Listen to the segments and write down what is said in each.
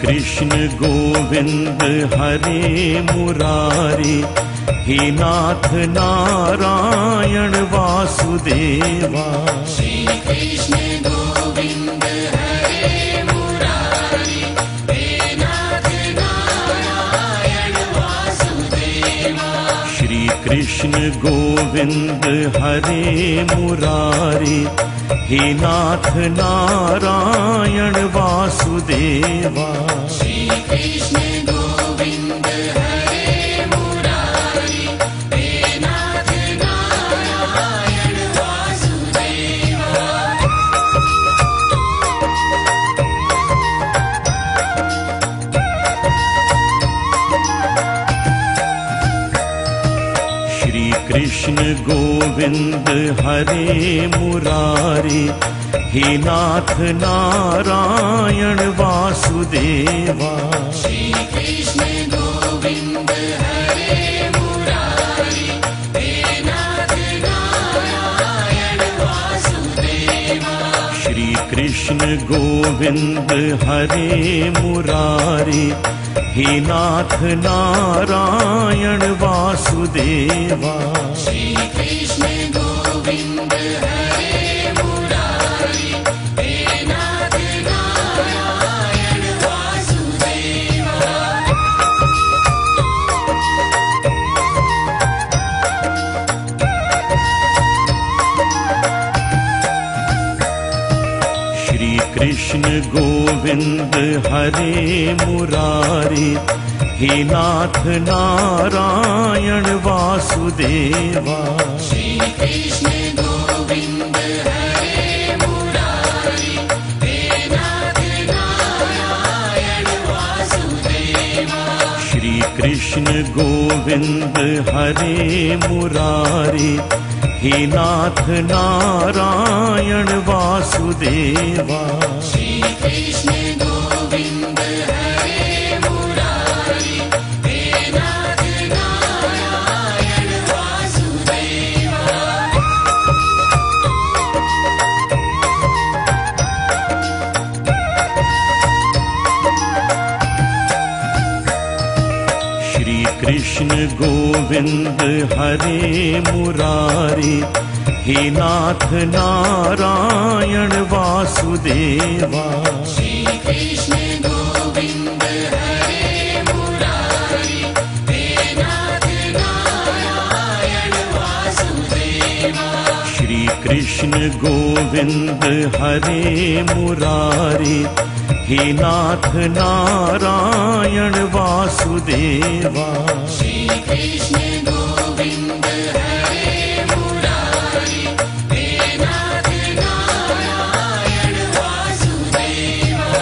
Krishna Govind हरे Murari, हे नाथ Narayan Vasudeva. Shri Krishna Govind हरे Murari, हे नाथ Narayan Vasudeva. Shri Krishna Govind हरे Murari, हे नाथ Narayan Vasudeva. Shri Krishna Govind हरे Murari, हे नाथ Narayan Vasudeva. Shri Krishna Govind हरे Murari, हे नाथ Narayan Vasudeva. Shri Krishna Govind हरे Murari, हे नाथ Narayan Vasudeva. Shri Krishna Govind हरे Murari, हे नाथ Narayan Vasudeva. Shri Krishna Govind हरे Murari, हे नाथ Narayan Vasudeva. Shri Krishna Govind हरे Murari, हे नाथ Narayan Vasudeva. Shri Krishna Govind हरे Murari, हे नाथ Narayan Vasudeva. Shri Krishna Govind हरे Murari, हे नाथ Narayan Vasudeva. Shri Krishna Govind हरे Murari, हे नाथ Narayan Vasudeva. Shri Krishna Govind हरे Murari, हे नाथ Narayan Vasudeva. Shri Krishna Govind हरे Murari, हे नाथ Narayan Vasudeva. Shri Krishna Govind हरे Murari, हे नाथ Narayan Vasudeva. Shri Krishna Govind हरे Murari, हे नाथ Narayan Vasudeva.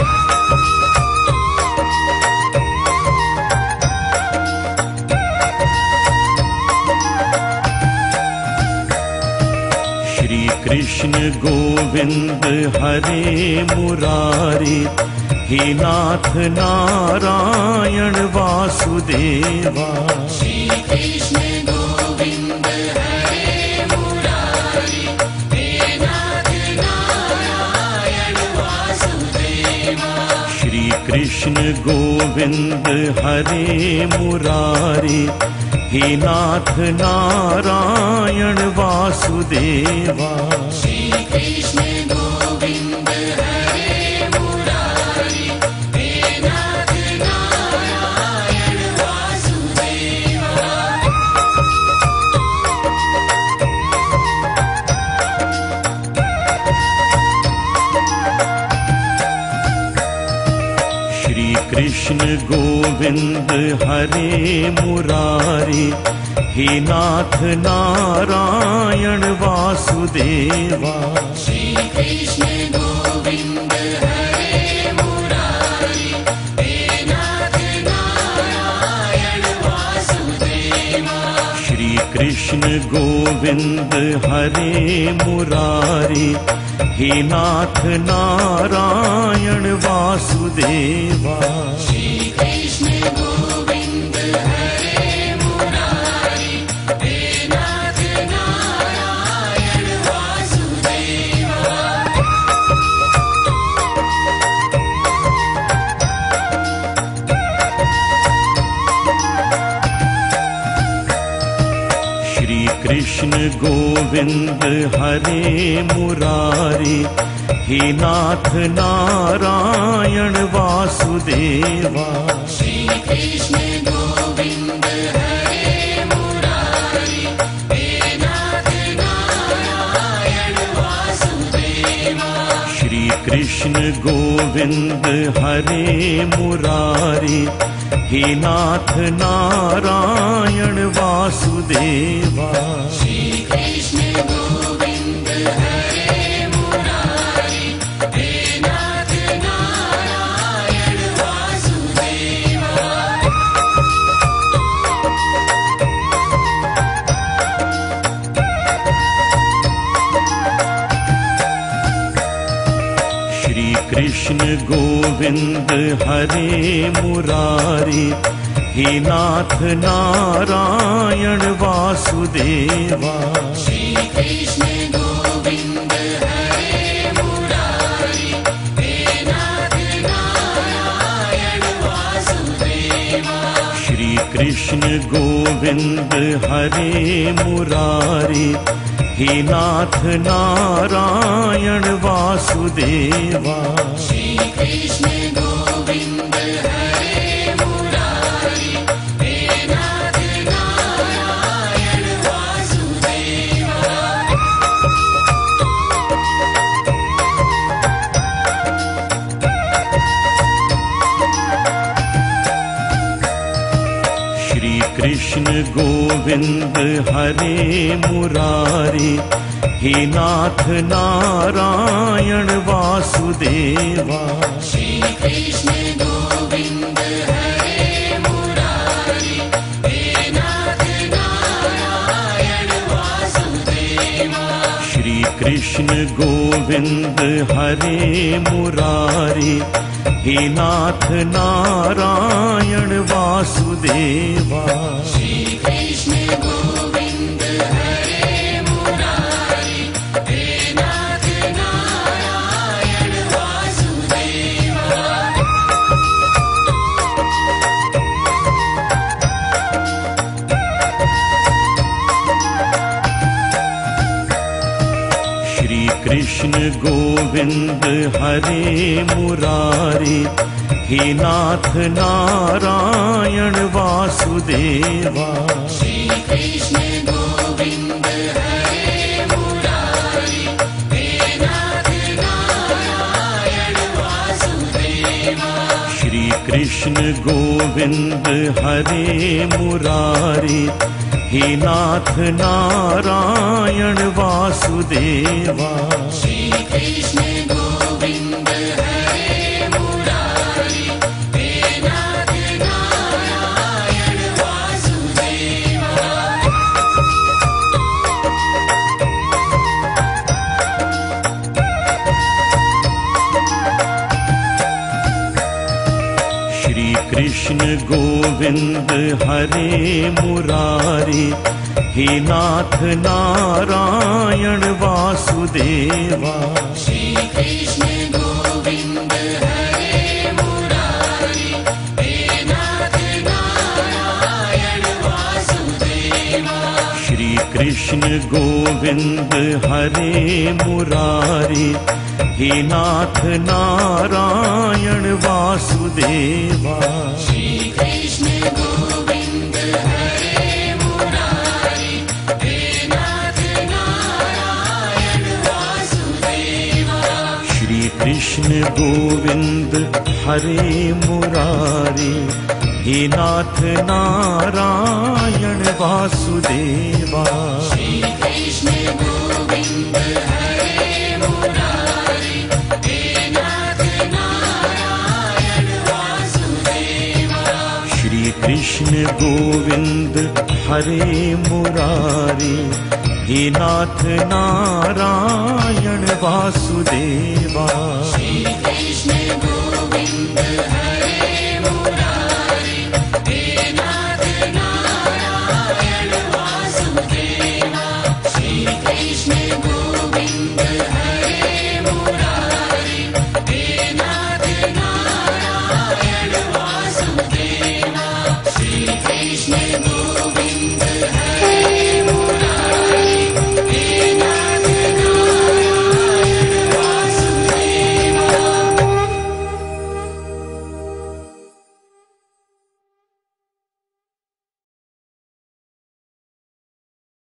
Shri Krishna Govind हरे Murari, हे नाथ Narayan Vasudeva. Shri Krishna Govind हरे Murari, हे नाथ Narayan Vasudeva. Shri Krishna Govind हरे Murari, हे नाथ Narayan Vasudeva. Shri Krishna Govind हरे Murari, हे नाथ Narayan Vasudeva. Shri Krishna Govind हरे Murari, हे नाथ Narayan Vasudeva. Shri Krishna Govind हरे Murari, हे नाथ Narayan Vasudeva. Shri Krishna Govind हरे Murari, हे नाथ Narayan Vasudeva. Shri Krishna Govind हरे Murari, हे नाथ Narayan Vasudeva. Govind हरे Murari, हे नाथ Narayan Vasudeva. Shri Krishna Govind हरे Murari, हे नाथ Narayan Vasudeva. Shri Krishna Govind हरे Murari, हे नाथ Narayan Vasudeva. Shri Krishna Govind हरे Murari, हे नाथ Narayan Vasudeva. Shri Krishna Govind हरे Murari, हे नाथ Narayan Vasudeva. Shri Krishna Govind हरे Murari, हे नाथ Narayan Vasudeva. Shri Krishna Govind हरे Murari, हे नाथ Narayan Vasudeva. Shri Krishna Govind हरे Murari, हे नाथ Narayan Vasudeva. Shri Krishna Govind हरे Murari, हे नाथ Narayan Vasudeva. Shri Krishna Govind हरे Murari, हे नाथ Narayan Vasudeva. Shri Krishna Govind हरे Murari, हे नाथ Narayan Vasudeva. Shri Krishna Govind हरे Murari, हे नाथ Narayan Vasudeva. Shri Krishna Govind हरे Murari, हे नाथ Narayan Vasudeva. Shri Krishna Govind हरे Murari, हे नाथ Narayan Vasudeva. Shri Krishna Govind हरे Murari, हे नाथ Narayan Vasudeva. Shri Krishna Govind हरे Murari, हे नाथ Narayan Vasudeva. Shri Krishna Govind हरे Murari, हे नाथ Narayan Vasudeva. Shri Krishna Govind हरे Murari, हे नाथ Narayan Vasudeva. Shri Krishna Govind हरे Murari, हे नाथ Narayan Vasudeva. Shri Krishna Govind हरे Murari, हे नाथ Narayan Vasudeva. Shri Krishna Govind हरे Murari, हे नाथ Narayan Vasudeva. Shri Krishna Govind हरे Murari, हे नाथ Narayan Vasudeva. Shri Krishna Govind हरे Murari, हे नाथ Narayan Vasudeva.